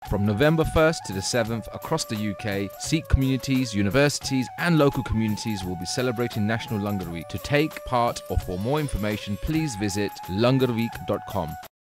From November 1st to the 7th, across the UK, Sikh communities, universities and local communities will be celebrating National Langar Week. To take part or for more information, please visit langarweek.com.